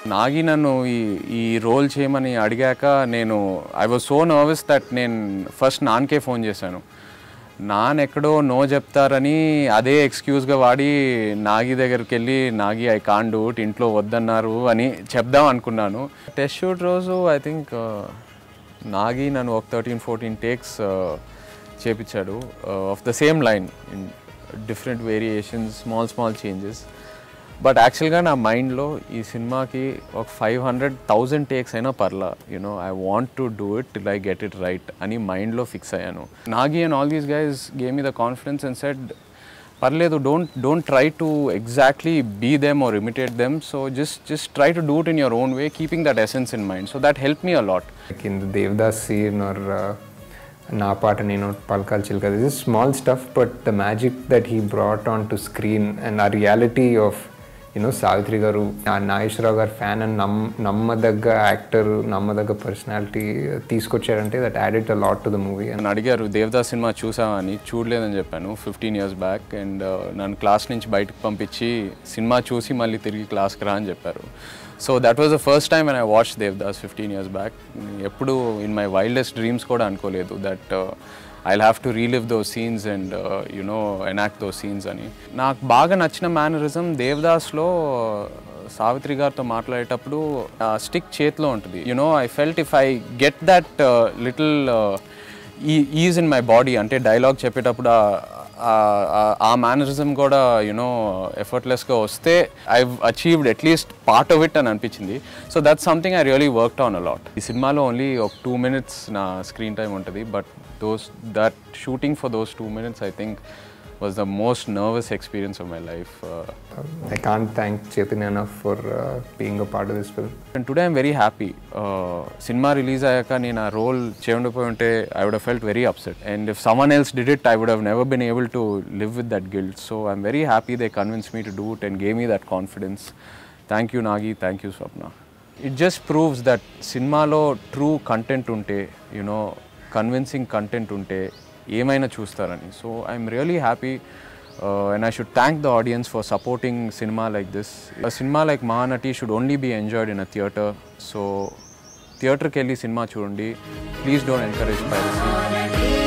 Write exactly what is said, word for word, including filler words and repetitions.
నాగి నన్ను ఈ ఈ రోల్ చేయమని అడిగాక నేను I was so nervous that నేను ఫస్ట్ నాన్నకే ఫోన్ చేశాను. నాన్న ఎక్కడో నో చెప్తారని అదే ఎక్స్క్యూజ్గా వాడి నాగి దగ్గరికి వెళ్ళి Nagi I can't do it, ఇంట్లో వద్దన్నారు అని చెప్దాం అనుకున్నాను. టెస్ట్ షూట్ రోజు ఐ థింక్ నాగి నన్ను ఒక థర్టీన్ ఫోర్టీన్ టేక్స్ చేపించాడు of the same line in different variations, small small changes. But యాక్చువల్గా నా మైండ్లో ఈ సినిమాకి ఒక ఫైవ్ హండ్రెడ్ థౌజండ్ టేక్స్ అయినా పర్లా, you know I want to do it till I get it right అని మైండ్లో ఫిక్స్ అయ్యాను. Nagi and all these guys gave me the confidence and said పర్లేదు, don't don't try to exactly be them or imitate them, so just just try to do it in your own way, keeping that essence in mind. So that help me a lot. In the Devadas scene or నా పాట నేను పలకాల చిలుక, this is small stuff but the magic that he brought on to screen and a reality of you know Savitri garu, Nageswara Rao garu fan and నమ్ నమ్మదగ్గ actor, నమ్మదగ్గ personality తీసుకొచ్చారంటే that added a lot to the movie. నన్ను అడిగారు దేవదాస్ సినిమా చూసామని, చూడలేదని చెప్పాను ఫిఫ్టీన్ ఇయర్స్ బ్యాక్. అండ్ నన్ను క్లాస్ నుంచి బయటకు పంపించి సినిమా చూసి మళ్ళీ తిరిగి క్లాస్కి రా అని చెప్పారు. So that was the first time when I watch Devadas fifteen years back. ఎప్పుడు ఇన్ మై వైల్డెస్ట్ డ్రీమ్స్ కూడా అనుకోలేదు that I'll have to relive those scenes and uh, you know enact those scenes అని. నాకు బాగా నచ్చిన మేనరిజం దేవదాస్లో సావిత్రి గారితో మాట్లాడేటప్పుడు stick చేతిలో ఉంటుంది. You know I felt if I get that little ease in my body, అంటే డైలాగ్ చెప్పేటప్పుడు ఆ మేనరిజం కూడా యునో ఎఫర్ట్లెస్గా వస్తే I achieved at least part of it అని అనిపించింది. So that's something I really worked on a lot. ఈ సినిమాలో ఓన్లీ ఒక టూ మినిట్స్ నా స్క్రీన్ టైం ఉంటుంది, but those that shooting for those two minutes I think was the most nervous experience of my life. uh, I can't thank Chaitanya enough for uh, being a part of this film. And today I'm very happy. uh, cinema release ayaka nenu aa role cheyundipoyi unte I would have felt very upset, and if someone else did it I would have never been able to live with that guilt. So I'm very happy they convinced me to do it and gave me that confidence. Thank you Nagi, thank you Swapna. It just proves that cinema lo true content unte, you know convincing content ఉంటే ఏమైనా చూస్తారని. So I'm really happy and I should thank the audience for supporting cinema like this. A cinema like Mahanati should only be enjoyed in a theatre. So థియేటర్కి వెళ్ళి cinema చూడండి, please don't encourage piracy.